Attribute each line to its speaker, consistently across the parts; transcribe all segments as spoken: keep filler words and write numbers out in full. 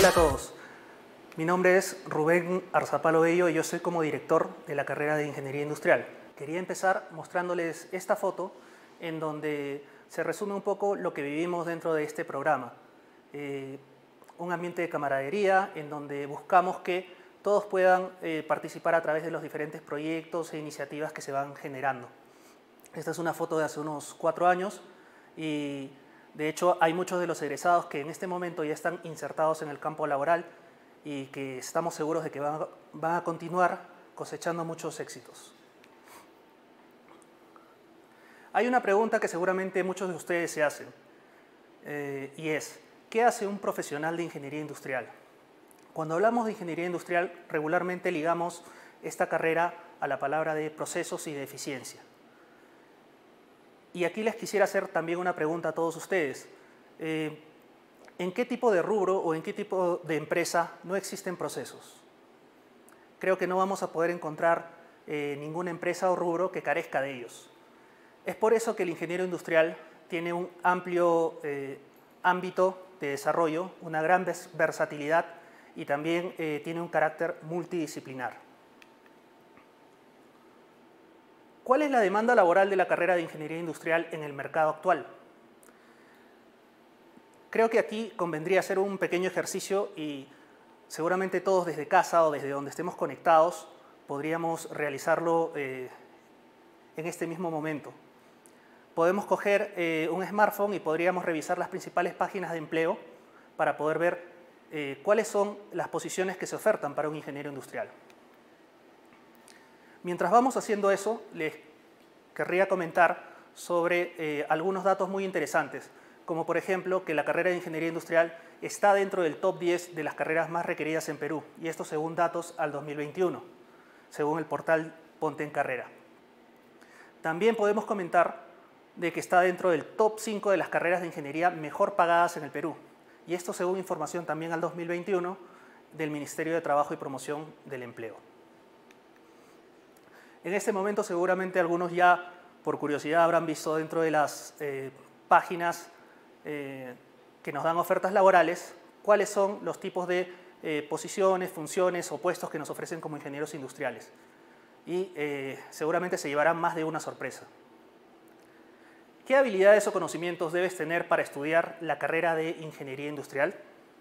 Speaker 1: Hola a todos, mi nombre es Rubén Arzapalo Bello y yo soy como director de la carrera de Ingeniería Industrial. Quería empezar mostrándoles esta foto en donde se resume un poco lo que vivimos dentro de este programa. Eh, un ambiente de camaradería en donde buscamos que todos puedan eh, participar a través de los diferentes proyectos e iniciativas que se van generando. Esta es una foto de hace unos cuatro años y de hecho hay muchos de los egresados que en este momento ya están insertados en el campo laboral y que estamos seguros de que van a, van a continuar cosechando muchos éxitos. Hay una pregunta que seguramente muchos de ustedes se hacen eh, y es, ¿qué hace un profesional de ingeniería industrial? Cuando hablamos de ingeniería industrial, regularmente ligamos esta carrera a la palabra de procesos y de eficiencia. Y aquí les quisiera hacer también una pregunta a todos ustedes. Eh, ¿En qué tipo de rubro o en qué tipo de empresa no existen procesos? Creo que no vamos a poder encontrar eh, ninguna empresa o rubro que carezca de ellos. Es por eso que el ingeniero industrial tiene un amplio eh, ámbito de desarrollo, una gran versatilidad y también eh, tiene un carácter multidisciplinar. ¿Cuál es la demanda laboral de la carrera de Ingeniería Industrial en el mercado actual? Creo que aquí convendría hacer un pequeño ejercicio y seguramente todos desde casa o desde donde estemos conectados podríamos realizarlo eh, en este mismo momento. Podemos coger eh, un smartphone y podríamos revisar las principales páginas de empleo para poder ver eh, cuáles son las posiciones que se ofertan para un ingeniero industrial. Mientras vamos haciendo eso, les querría comentar sobre eh, algunos datos muy interesantes, como por ejemplo que la carrera de Ingeniería Industrial está dentro del top diez de las carreras más requeridas en Perú, y esto según datos al dos mil veintiuno, según el portal Ponte en Carrera. También podemos comentar de que está dentro del top cinco de las carreras de ingeniería mejor pagadas en el Perú, y esto según información también al dos mil veintiuno del Ministerio de Trabajo y Promoción del Empleo. En este momento seguramente algunos ya por curiosidad habrán visto dentro de las eh, páginas eh, que nos dan ofertas laborales cuáles son los tipos de eh, posiciones, funciones o puestos que nos ofrecen como ingenieros industriales. Y eh, seguramente se llevarán más de una sorpresa. ¿Qué habilidades o conocimientos debes tener para estudiar la carrera de Ingeniería Industrial?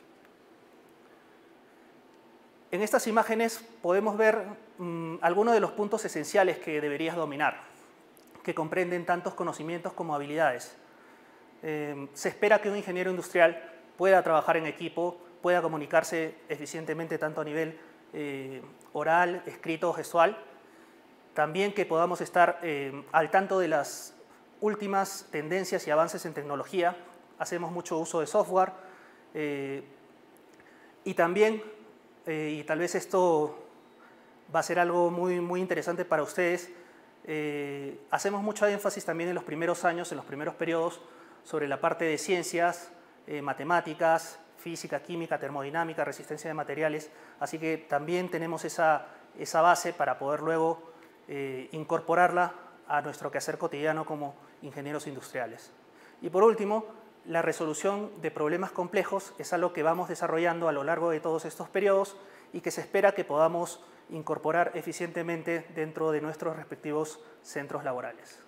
Speaker 1: En estas imágenes podemos ver mmm, algunos de los puntos esenciales que deberías dominar, que comprenden tantos conocimientos como habilidades. Eh, se espera que un ingeniero industrial pueda trabajar en equipo, pueda comunicarse eficientemente tanto a nivel eh, oral, escrito o gestual. También que podamos estar eh, al tanto de las últimas tendencias y avances en tecnología. Hacemos mucho uso de software eh, y también Eh, y tal vez esto va a ser algo muy, muy interesante para ustedes. Eh, hacemos mucho énfasis también en los primeros años, en los primeros periodos, sobre la parte de ciencias, eh, matemáticas, física, química, termodinámica, resistencia de materiales. Así que también tenemos esa, esa base para poder luego eh, incorporarla a nuestro quehacer cotidiano como ingenieros industriales. Y por último, la resolución de problemas complejos es algo que vamos desarrollando a lo largo de todos estos periodos y que se espera que podamos incorporar eficientemente dentro de nuestros respectivos centros laborales.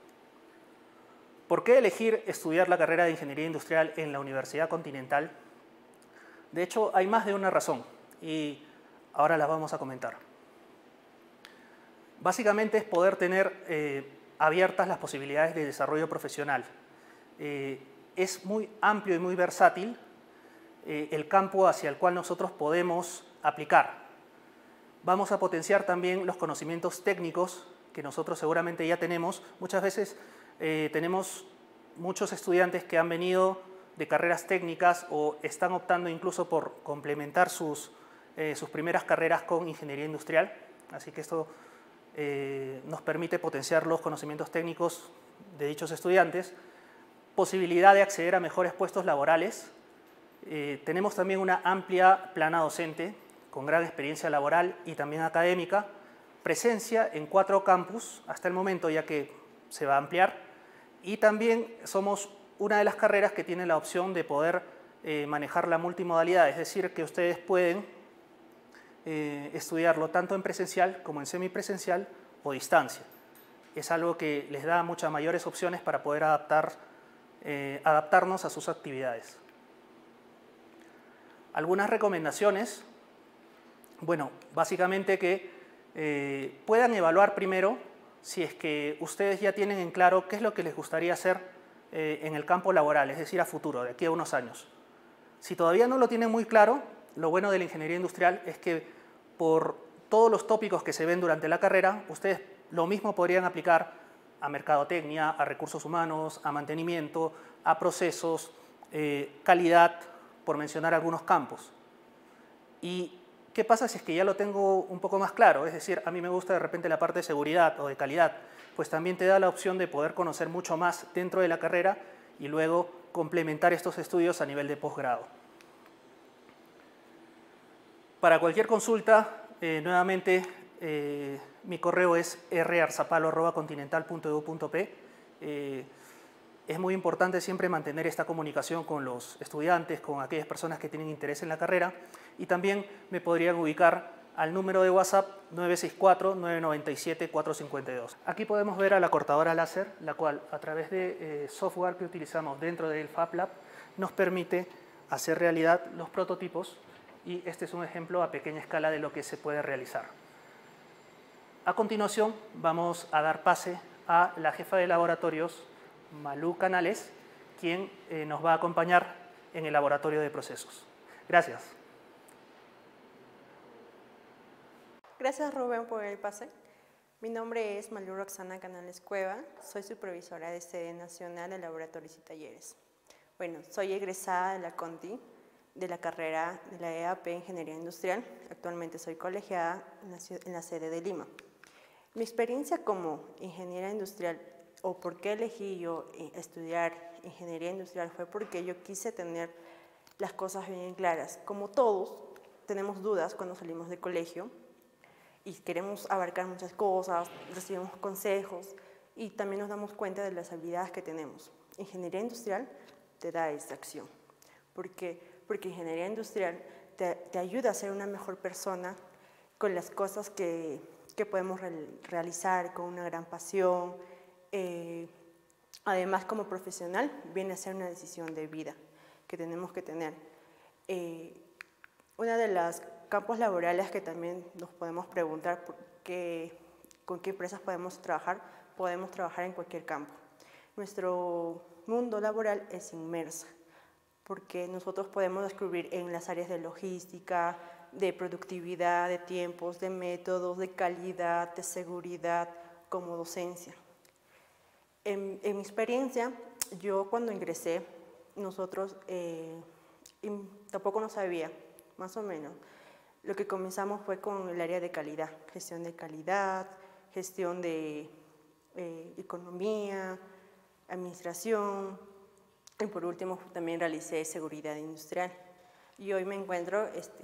Speaker 1: ¿Por qué elegir estudiar la carrera de Ingeniería Industrial en la Universidad Continental? De hecho, hay más de una razón y ahora las vamos a comentar. Básicamente es poder tener eh, abiertas las posibilidades de desarrollo profesional. Eh, Es muy amplio y muy versátil eh, el campo hacia el cual nosotros podemos aplicar. Vamos a potenciar también los conocimientos técnicos que nosotros seguramente ya tenemos. Muchas veces eh, tenemos muchos estudiantes que han venido de carreras técnicas o están optando incluso por complementar sus, eh, sus primeras carreras con ingeniería industrial. Así que esto eh, nos permite potenciar los conocimientos técnicos de dichos estudiantes. Posibilidad de acceder a mejores puestos laborales. Eh, tenemos también una amplia plana docente con gran experiencia laboral y también académica, presencia en cuatro campus hasta el momento, ya que se va a ampliar, y también somos una de las carreras que tiene la opción de poder eh, manejar la multimodalidad, es decir, que ustedes pueden eh, estudiarlo tanto en presencial como en semipresencial o distancia. Es algo que les da muchas mayores opciones para poder adaptar, eh, adaptarnos a sus actividades. Algunas recomendaciones, bueno, básicamente que eh, puedan evaluar primero si es que ustedes ya tienen en claro qué es lo que les gustaría hacer eh, en el campo laboral, es decir, a futuro, de aquí a unos años. Si todavía no lo tienen muy claro, lo bueno de la ingeniería industrial es que por todos los tópicos que se ven durante la carrera, ustedes lo mismo podrían aplicar a mercadotecnia, a recursos humanos, a mantenimiento, a procesos, eh, calidad, por mencionar algunos campos. ¿Y qué pasa si es que ya lo tengo un poco más claro? Es decir, a mí me gusta de repente la parte de seguridad o de calidad, pues también te da la opción de poder conocer mucho más dentro de la carrera y luego complementar estos estudios a nivel de posgrado. Para cualquier consulta, eh, nuevamente, eh, mi correo es r arzapalo arroba continental punto e d u punto p. Eh, es muy importante siempre mantener esta comunicación con los estudiantes, con aquellas personas que tienen interés en la carrera, y también me podrían ubicar al número de WhatsApp nueve seis cuatro, nueve nueve siete, cuatro cinco dos. Aquí podemos ver a la cortadora láser, la cual a través de eh, software que utilizamos dentro del FabLab nos permite hacer realidad los prototipos, y este es un ejemplo a pequeña escala de lo que se puede realizar. A continuación vamos a dar pase a la jefa de laboratorios, Malú Canales, quien eh, nos va a acompañar en el laboratorio de procesos. Gracias.
Speaker 2: Gracias, Rubén, por el pase. Mi nombre es Malú Roxana Canales Cueva, soy supervisora de sede nacional de laboratorios y talleres. Bueno, soy egresada de la CONTI, de la carrera de la E A P Ingeniería Industrial. Actualmente soy colegiada en la, en la sede de Lima. Mi experiencia como ingeniera industrial, o por qué elegí yo estudiar ingeniería industrial, fue porque yo quise tener las cosas bien claras. Como todos, tenemos dudas cuando salimos de colegio y queremos abarcar muchas cosas, recibimos consejos y también nos damos cuenta de las habilidades que tenemos. Ingeniería industrial te da esa acción. ¿Por qué? Porque ingeniería industrial te, te ayuda a ser una mejor persona con las cosas que, que podemos re, realizar con una gran pasión. Eh, además, como profesional, viene a ser una decisión de vida que tenemos que tener. Eh, una de los campos laborales que también nos podemos preguntar por qué, con qué empresas podemos trabajar, podemos trabajar en cualquier campo. Nuestro mundo laboral es inmerso, porque nosotros podemos descubrir en las áreas de logística, de productividad, de tiempos, de métodos, de calidad, de seguridad, como docencia. En, en mi experiencia, yo cuando ingresé, nosotros eh, tampoco no sabía, más o menos. Lo que comenzamos fue con el área de calidad, gestión de calidad, gestión de eh, economía, administración, y por último también realicé seguridad industrial. Y hoy me encuentro este,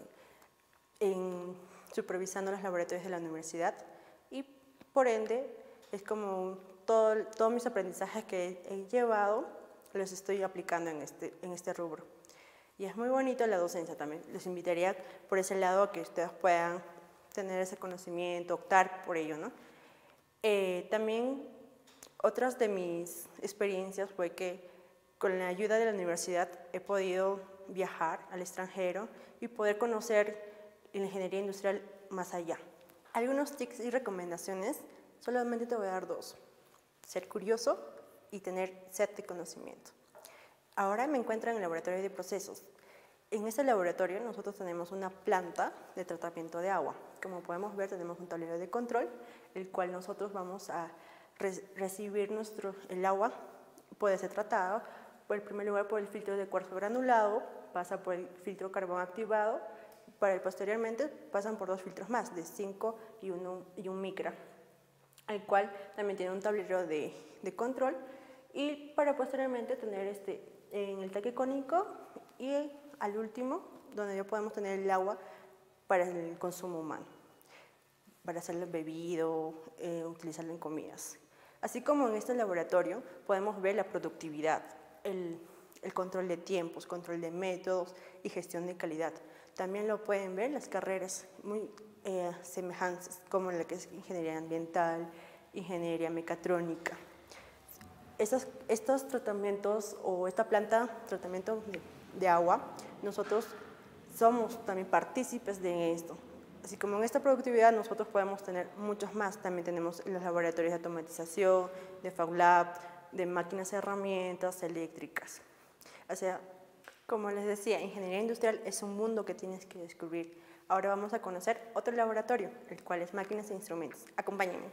Speaker 2: en, supervisando los laboratorios de la universidad y por ende es como todo, todos mis aprendizajes que he llevado los estoy aplicando en este, en este rubro. Y es muy bonito la docencia también. Les invitaría por ese lado a que ustedes puedan tener ese conocimiento, optar por ello, ¿no? Eh, también otras de mis experiencias fue que con la ayuda de la universidad he podido viajar al extranjero y poder conocer la ingeniería industrial más allá. Algunos tips y recomendaciones, solamente te voy a dar dos. Ser curioso y tener sed de conocimiento. Ahora me encuentro en el laboratorio de procesos. En este laboratorio nosotros tenemos una planta de tratamiento de agua. Como podemos ver, tenemos un tablero de control, el cual nosotros vamos a re recibir nuestro, el agua, puede ser tratado, por el primer lugar por el filtro de cuarzo granulado, pasa por el filtro carbón activado, para el posteriormente pasan por dos filtros más, de cinco y, uno, y un micra, el cual también tiene un tablero de, de control, y para posteriormente tener este, en el tanque cónico y al último, donde ya podemos tener el agua para el consumo humano, para hacerlo bebido, eh, utilizarlo en comidas. Así como en este laboratorio podemos ver la productividad, el, el control de tiempos, control de métodos y gestión de calidad. También lo pueden ver las carreras muy eh, semejantes, como la que es ingeniería ambiental, ingeniería mecatrónica. Estos, estos tratamientos o esta planta, tratamiento de, de agua, nosotros somos también partícipes de esto. Así como en esta productividad nosotros podemos tener muchos más. También tenemos los laboratorios de automatización, de FabLab, de máquinas y herramientas eléctricas. O sea, como les decía, ingeniería industrial es un mundo que tienes que descubrir. Ahora vamos a conocer otro laboratorio, el cual es máquinas e instrumentos. Acompáñenme.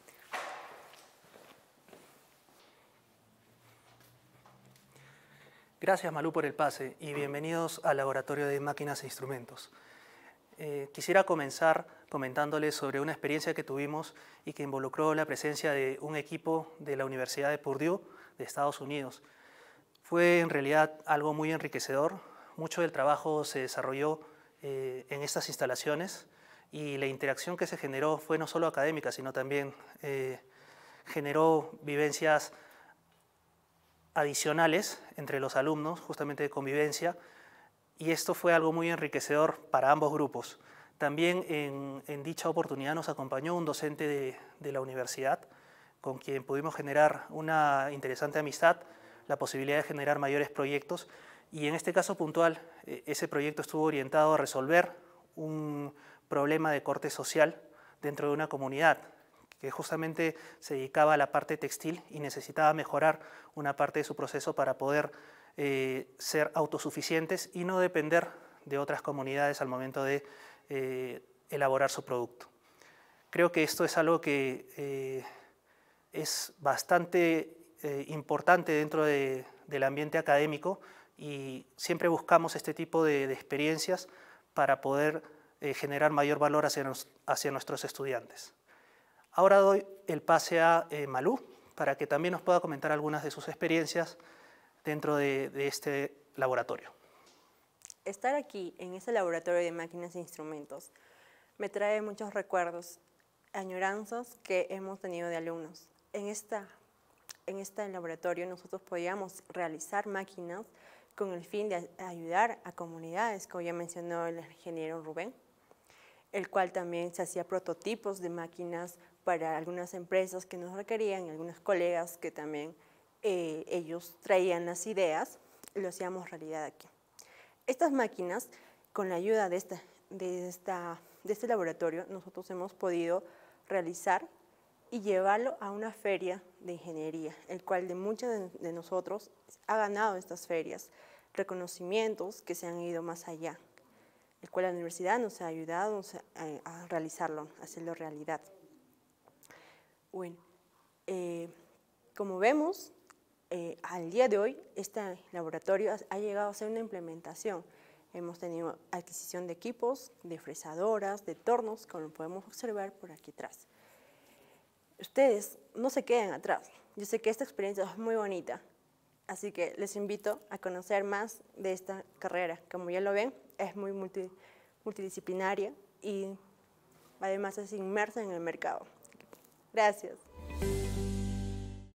Speaker 1: Gracias, Malú, por el pase y bienvenidos al Laboratorio de Máquinas e Instrumentos. Eh, quisiera comenzar comentándoles sobre una experiencia que tuvimos y que involucró la presencia de un equipo de la Universidad de Purdue de Estados Unidos. Fue en realidad algo muy enriquecedor. Mucho del trabajo se desarrolló eh, en estas instalaciones y la interacción que se generó fue no solo académica, sino también eh, generó vivencias adicionales entre los alumnos, justamente de convivencia, y esto fue algo muy enriquecedor para ambos grupos. También en, en dicha oportunidad nos acompañó un docente de, de la universidad, con quien pudimos generar una interesante amistad, la posibilidad de generar mayores proyectos, y en este caso puntual, ese proyecto estuvo orientado a resolver un problema de corte social dentro de una comunidad, que justamente se dedicaba a la parte textil y necesitaba mejorar una parte de su proceso para poder eh, ser autosuficientes y no depender de otras comunidades al momento de eh, elaborar su producto. Creo que esto es algo que eh, es bastante eh, importante dentro de, del ambiente académico y siempre buscamos este tipo de, de experiencias para poder eh, generar mayor valor hacia, nos, hacia nuestros estudiantes. Ahora doy el pase a eh, Malú para que también nos pueda comentar algunas de sus experiencias dentro de, de este laboratorio.
Speaker 2: Estar aquí en este laboratorio de máquinas e instrumentos me trae muchos recuerdos, añoranzas que hemos tenido de alumnos. En, esta, en este laboratorio nosotros podíamos realizar máquinas con el fin de ayudar a comunidades, como ya mencionó el ingeniero Rubén, el cual también se hacía prototipos de máquinas para algunas empresas que nos requerían y algunos colegas que también eh, ellos traían las ideas y lo hacíamos realidad aquí. Estas máquinas, con la ayuda de, esta, de, esta, de este laboratorio, nosotros hemos podido realizar y llevarlo a una feria de ingeniería, el cual de muchos de, de nosotros ha ganado estas ferias, reconocimientos que se han ido más allá, el cual la universidad nos ha ayudado a, a realizarlo, a hacerlo realidad. Bueno, eh, como vemos, eh, al día de hoy, este laboratorio ha, ha llegado a ser una implementación. Hemos tenido adquisición de equipos, de fresadoras, de tornos, como lo podemos observar por aquí atrás. Ustedes no se queden atrás. Yo sé que esta experiencia es muy bonita, así que les invito a conocer más de esta carrera. Como ya lo ven, es muy multi, multidisciplinaria y además es inmersa en el mercado. Gracias.